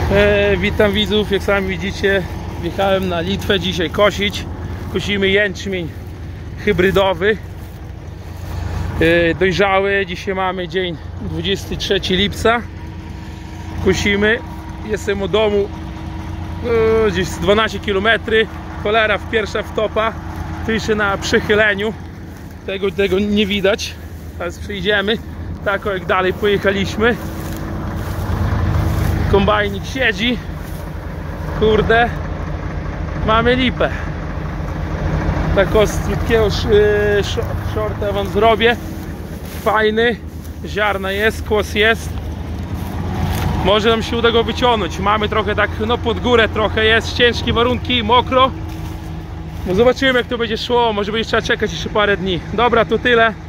Witam widzów, jak sami widzicie, wjechałem na Litwę dzisiaj kosić. Kosimy jęczmień hybrydowy dojrzały. Dzisiaj mamy dzień 23 lipca. Kosimy. Jestem u domu gdzieś 12 km. Cholera pierwsza wtopa. Tu jeszcze na przychyleniu. Tego nie widać. Teraz przyjdziemy. Tak jak dalej pojechaliśmy. Kombajnik siedzi. Kurde, mamy lipę. Tak z krótkiego shorta wam zrobię. Fajny. Ziarna jest, kłos jest. Może nam się uda go wyciągnąć. Mamy trochę tak, no pod górę trochę jest. Ciężkie warunki, mokro. No zobaczymy, jak to będzie szło. Może będzie trzeba czekać jeszcze parę dni. Dobra, to tyle.